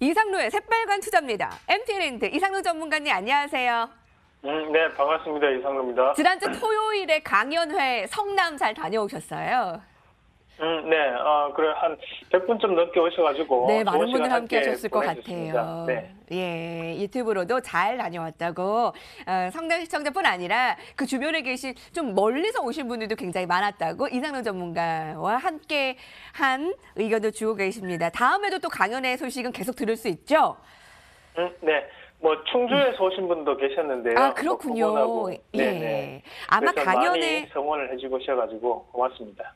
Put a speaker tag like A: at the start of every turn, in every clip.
A: 이상로의 새빨간 투자입니다. MT랜드 이상로 전문가님 안녕하세요.
B: 네, 반갑습니다. 이상로입니다.
A: 지난주 토요일에 강연회 성남 잘 다녀오셨어요?
B: 네, 그래 한 100분쯤 넘게 오셔가지고
A: 네, 많은
B: 좋은 시간
A: 분들 함께 하셨을 것
B: 보내셨습니다.
A: 같아요.
B: 네.
A: 예, 유튜브로도 잘 다녀왔다고 성남 시청자뿐 아니라 그 주변에 계신 좀 멀리서 오신 분들도 굉장히 많았다고 이상로 전문가와 함께 한 의견도 주고 계십니다. 다음에도 또 강연회 소식은 계속 들을 수 있죠?
B: 네. 뭐 충주에서 오신 분도 계셨는데요.
A: 아, 그렇군요.
B: 뭐
A: 예. 아마
B: 그래서
A: 강연회
B: 많이 성원을 해주고 오셔가지고 고맙습니다.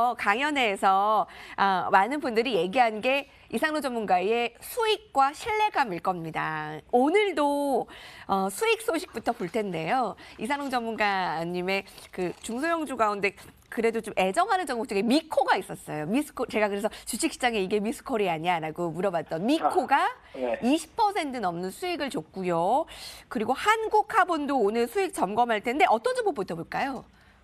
A: 강연회에서 많은 분들이 얘기한 게 이상로 전문가의 수익과 신뢰감일 겁니다. 오늘도 수익 소식부터 볼 텐데요. 이상로 전문가님의 그 중소형주 가운데 그래도 좀 애정하는 종목 중에 미코가 있었어요. 미스코 제가 그래서 주식시장에 이게 미스코리아냐라고 물어봤던 미코가
B: 네.
A: 20% 넘는 수익을 줬고요. 그리고 한국카본도 오늘 수익 점검할 텐데 어떤 종목부터 볼까요?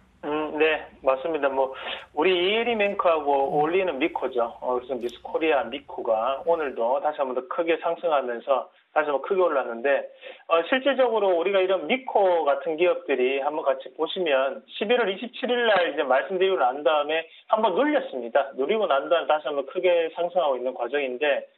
B: 네, 맞습니다. 뭐 우리 이혜리 맹크하고 어울리는 미코죠. 그래서 미스코리아 미코가 오늘도 다시 한번 더 크게 상승하면서 다시 한번 크게 올랐는데 실질적으로 우리가 이런 미코 같은 기업들이 한번 같이 보시면 11월 27일 날 이제 말씀드리고 난 다음에 한번 눌렸습니다. 누리고 난 다음에 다시 한번 크게 상승하고 있는 과정인데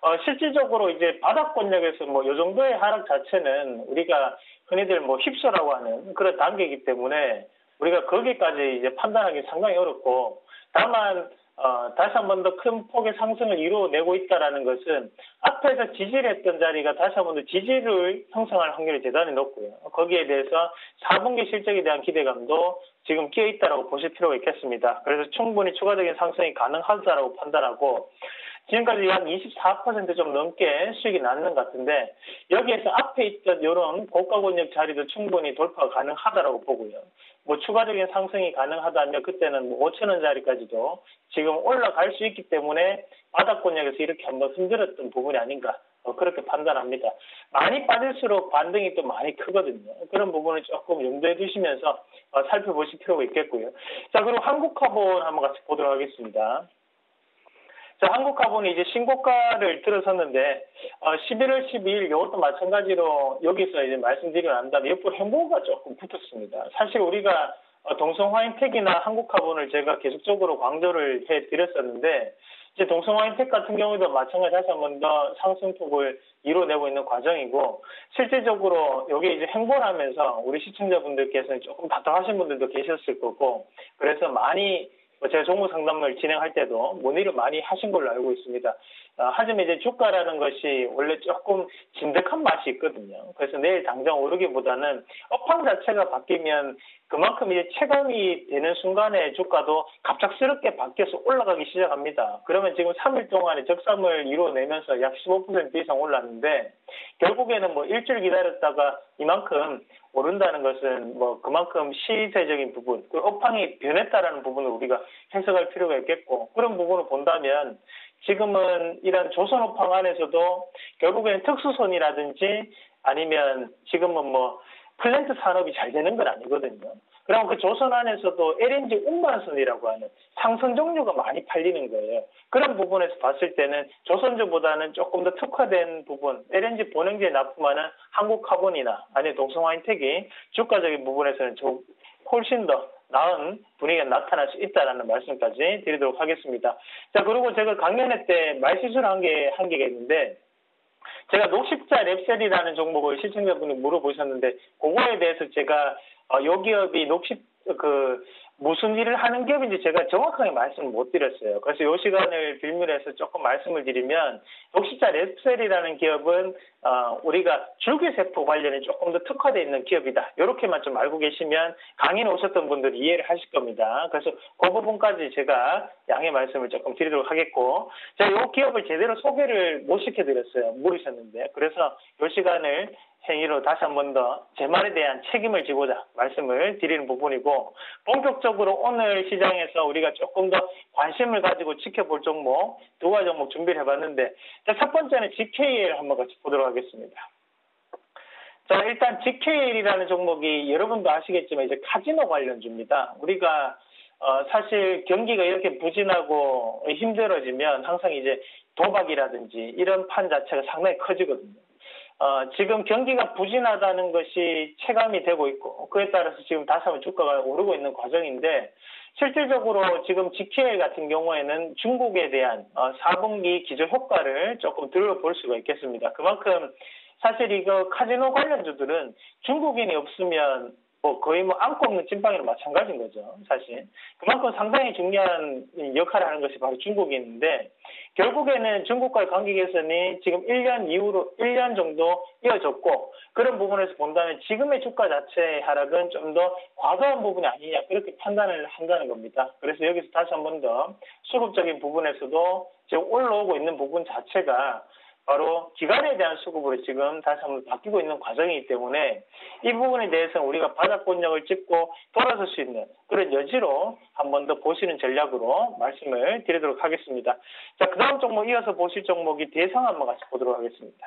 B: 실질적으로 이제 바닥권역에서 뭐 이 정도의 하락 자체는 우리가 흔히들 뭐 휩쓸라고 하는 그런 단계이기 때문에 우리가 거기까지 이제 판단하기 상당히 어렵고 다만 다시 한 번 더 큰 폭의 상승을 이루어내고 있다라는 것은 앞에서 지지를 했던 자리가 다시 한 번 더 지지를 형성할 확률이 대단히 높고요. 거기에 대해서 4분기 실적에 대한 기대감도 지금 끼어 있다라고 보실 필요가 있겠습니다. 그래서 충분히 추가적인 상승이 가능하다라고 판단하고 지금까지 한 24% 좀 넘게 수익이 났는 것 같은데 여기에서 앞에 있던 이런 고가 권역 자리도 충분히 돌파가 가능하다라고 보고요. 뭐 추가적인 상승이 가능하다면 그때는 뭐 5천 원 자리까지도 지금 올라갈 수 있기 때문에 바닥 권역에서 이렇게 한번 흔들었던 부분이 아닌가 그렇게 판단합니다. 많이 빠질수록 반등이 또 많이 크거든요. 그런 부분을 조금 염두에 두시면서 살펴보실 필요가 있겠고요. 자, 그리고 한국카본 한번 같이 보도록 하겠습니다. 자, 한국카본이 이제 신고가를 들어섰는데 11월 12일 이것도 마찬가지로 여기서 이제 말씀드리고 난 다음에 옆으로 행보가 조금 붙었습니다. 사실 우리가 동성화인텍이나 한국카본을 제가 계속적으로 강조를 해드렸었는데 이제 동성화인텍 같은 경우도 마찬가지 다시 한 번 더 상승폭을 이뤄내고 있는 과정이고 실질적으로 여기 이제 행보를 하면서 우리 시청자분들께서는 조금 답답하신 분들도 계셨을 거고 그래서 많이 제가 종목 상담을 진행할 때도 문의를 많이 하신 걸로 알고 있습니다. 하지만 이제 주가라는 것이 원래 조금 진득한 맛이 있거든요. 그래서 내일 당장 오르기보다는 업황 자체가 바뀌면 그만큼 이제 체감이 되는 순간에 주가도 갑작스럽게 바뀌어서 올라가기 시작합니다. 그러면 지금 3일 동안에 적삼을 이루어내면서 약 15% 이상 올랐는데 결국에는 뭐 일주일 기다렸다가 이만큼 오른다는 것은 뭐 그만큼 시세적인 부분, 그 업황이 변했다라는 부분을 우리가 해석할 필요가 있겠고 그런 부분을 본다면 지금은 이런 조선 업황 안에서도 결국에는 특수선이라든지 아니면 지금은 뭐 플랜트 산업이 잘 되는 건 아니거든요. 그럼 그 조선 안에서도 LNG 운반선이라고 하는 상선 종류가 많이 팔리는 거예요. 그런 부분에서 봤을 때는 조선주보다는 조금 더 특화된 부분, LNG 본행지에 납품하는 한국카본이나 아니면 동성화인텍이 주가적인 부분에서는 좀 훨씬 더 나은 분위기가 나타날 수 있다는 말씀까지 드리도록 하겠습니다. 자, 그리고 제가 강연회 때 말실수를 한 개가 있는데 제가 녹십자 랩셀이라는 종목을 시청자분이 물어보셨는데 그거에 대해서 제가 요 기업이 무슨 일을 하는 기업인지 제가 정확하게 말씀을 못 드렸어요. 그래서 이 시간을 빌미해서 조금 말씀을 드리면 녹십자 랩셀이라는 기업은 우리가 줄기세포 관련에 조금 더 특화되어 있는 기업이다. 이렇게만 좀 알고 계시면 강의에 오셨던 분들이 이해를 하실 겁니다. 그래서 그 부분까지 제가 양해 말씀을 조금 드리도록 하겠고 제가 이 기업을 제대로 소개를 못 시켜드렸어요. 모르셨는데. 그래서 이 시간을 행위로 다시 한 번 더 제 말에 대한 책임을 지고자 말씀을 드리는 부분이고 본격적으로 오늘 시장에서 우리가 조금 더 관심을 가지고 지켜볼 종목 두 가지 종목 준비를 해봤는데 첫 번째는 GKL 한번 같이 보도록 하겠습니다. 자, 일단 GKL이라는 종목이 여러분도 아시겠지만 이제 카지노 관련주입니다. 우리가 사실 경기가 이렇게 부진하고 힘들어지면 항상 이제 도박이라든지 이런 판 자체가 상당히 커지거든요. 지금 경기가 부진하다는 것이 체감이 되고 있고 그에 따라서 지금 다시 한번 주가가 오르고 있는 과정인데 실질적으로 지금 GK 같은 경우에는 중국에 대한 4분기 기저 효과를 조금 들어볼 수가 있겠습니다. 그만큼 사실 이거 카지노 관련주들은 중국인이 없으면 거의 안고 없는 찐빵이랑 마찬가지인 거죠, 사실. 그만큼 상당히 중요한 역할을 하는 것이 바로 중국인인데, 결국에는 중국과의 관계 개선이 지금 1년 정도 이어졌고, 그런 부분에서 본다면 지금의 주가 자체의 하락은 좀 더 과도한 부분이 아니냐, 그렇게 판단을 한다는 겁니다. 그래서 여기서 다시 한 번 더 수급적인 부분에서도 지금 올라오고 있는 부분 자체가 바로 기간에 대한 수급으로 지금 다시 한번 바뀌고 있는 과정이기 때문에 이 부분에 대해서는 우리가 바닥권역을 찍고 돌아설 수 있는 그런 여지로 한 번 더 보시는 전략으로 말씀을 드리도록 하겠습니다. 자, 그 다음 종목 이어서 보실 종목이 대상 한번 같이 보도록 하겠습니다.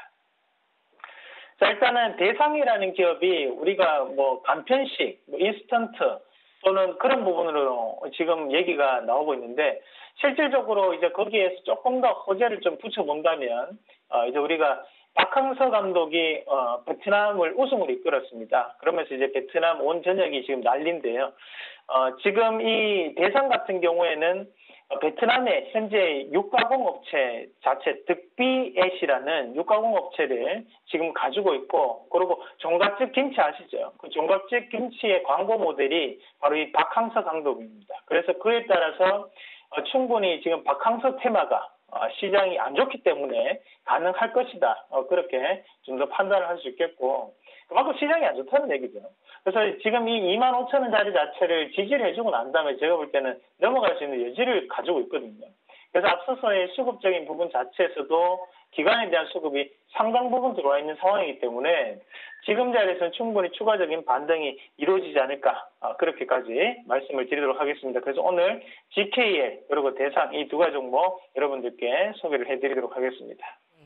B: 자, 일단은 대상이라는 기업이 우리가 간편식, 인스턴트 또는 그런 부분으로 지금 얘기가 나오고 있는데 실질적으로 이제 거기에서 조금 더 호재를 좀 붙여본다면 이제 우리가 박항서 감독이 베트남을 우승으로 이끌었습니다. 그러면서 이제 베트남 온 전역이 지금 난리인데요. 지금 이 대상 같은 경우에는 베트남의 현재 육가공 업체 자체 득비엣이라는 육가공 업체를 지금 가지고 있고 그리고 종갓집 김치 아시죠? 그 종갓집 김치의 광고 모델이 바로 이 박항서 감독입니다. 그래서 그에 따라서 충분히 지금 박항서 테마가 시장이 안 좋기 때문에 가능할 것이다. 그렇게 좀 더 판단을 할 수 있겠고 그만큼 시장이 안 좋다는 얘기죠. 그래서 지금 이 25,000원짜리 자체를 지지를 해주고 난 다음에 제가 볼 때는 넘어갈 수 있는 여지를 가지고 있거든요. 그래서 앞서서의 수급적인 부분 자체에서도 기간에 대한 수급이 상당 부분 들어와 있는 상황이기 때문에 지금 자리에서는 충분히 추가적인 반등이 이루어지지 않을까 그렇게까지 말씀을 드리도록 하겠습니다. 그래서 오늘 GKL 그리고 대상 이 두 가지 종목 여러분들께 소개를 해드리도록 하겠습니다.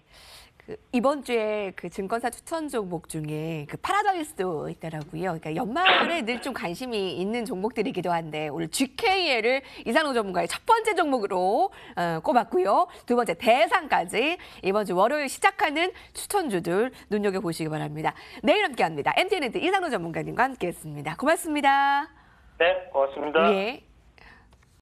A: 이번 주에 그 증권사 추천 종목 중에 그 파라다이스도 있더라고요. 그러니까 연말에 늘 좀 관심이 있는 종목들이기도 한데 오늘 GKL을 이상로 전문가의 첫 번째 종목으로 꼽았고요. 두 번째 대상까지 이번 주 월요일 시작하는 추천주들 눈여겨보시기 바랍니다. 내일 함께합니다. MTNT 이상로 전문가님과 함께했습니다. 고맙습니다.
B: 네, 고맙습니다.
A: 예.